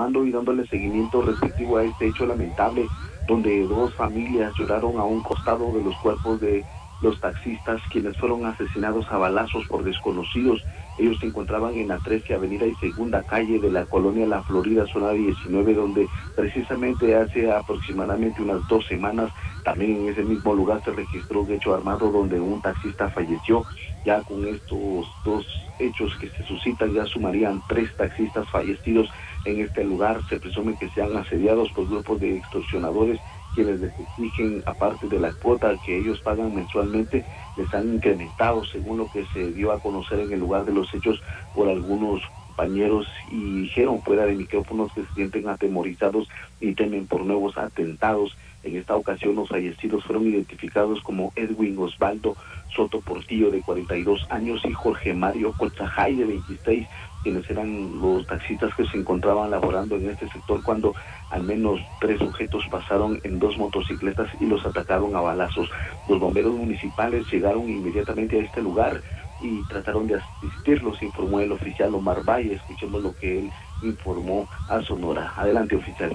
y dándole seguimiento respectivo a este hecho lamentable, donde dos familias lloraron a un costado de los cuerpos de los taxistas, quienes fueron asesinados a balazos por desconocidos. Ellos se encontraban en la 13 Avenida y Segunda Calle de la colonia La Florida, zona 19, donde precisamente hace aproximadamente unas 2 semanas, también en ese mismo lugar se registró un hecho armado donde un taxista falleció. Ya con estos dos hechos que se suscitan, ya sumarían 3 taxistas fallecidos en este lugar. Se presume que sean asediados por grupos de extorsionadores, quienes les exigen, aparte de la cuota que ellos pagan mensualmente, les han incrementado, según lo que se dio a conocer en el lugar de los hechos por algunos compañeros, y dijeron fuera de micrófonos que se sienten atemorizados y temen por nuevos atentados. En esta ocasión los fallecidos fueron identificados como Edwin Osvaldo Soto Portillo, de 42 años, y Jorge Mario Cotzajay, de 26, quienes eran los taxistas que se encontraban laborando en este sector cuando al menos 3 sujetos pasaron en 2 motocicletas y los atacaron a balazos. Los bomberos municipales llegaron inmediatamente a este lugar y trataron de asistirlos, informó el oficial Omar Valle. Escuchemos lo que él informó a Sonora. Adelante, oficial.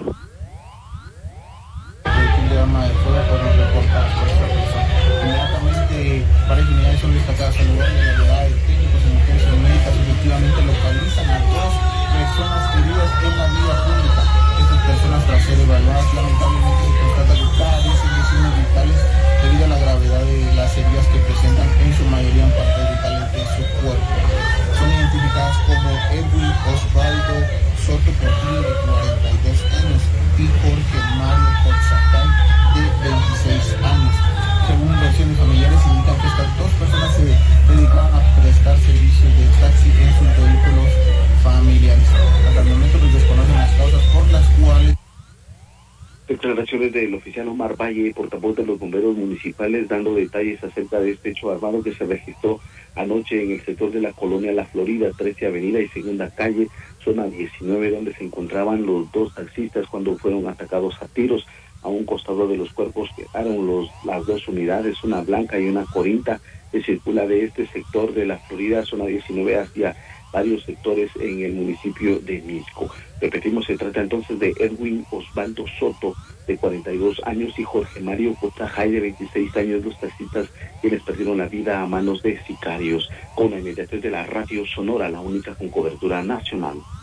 Inmediatamente varias unidades son destacadas al lugar y la llegada de técnicos en emergencias médicas efectivamente localizan a 2 personas heridas en la vía pública. Estas personas, tras ser evaluadas, lamentablemente se constata que carecen de signos vitales debido a la gravedad de las heridas que presentan, en su mayoría en partes vitales de su cuerpo. Son identificadas como Edwin Osvaldo Soto Portillo, de 42 años, y Jorge Mario Cotzajay, de 26 años. Según versiones familiares, indican que estas 2 personas se dedicaban a prestar servicios de taxi en sus vehículos familiares. Hasta el momento pues desconocen las causas por las cuales. Declaraciones del oficial Omar Valle, portavoz de los bomberos municipales, dando detalles acerca de este hecho armado que se registró anoche en el sector de la colonia La Florida, 13 Avenida y Segunda Calle, zona 19, donde se encontraban los 2 taxistas cuando fueron atacados a tiros. A un costado de los cuerpos quedaron las 2 unidades, una blanca y una corinta, que circula de este sector de La Florida, zona 19, hacia varios sectores en el municipio de Misco. Repetimos, se trata entonces de Edwin Osvaldo Soto, de 42 años, y Jorge Mario Cotzajay, de 26 años, los taxistas quienes perdieron la vida a manos de sicarios. Con la inmediatez de la radio Sonora, la única con cobertura nacional.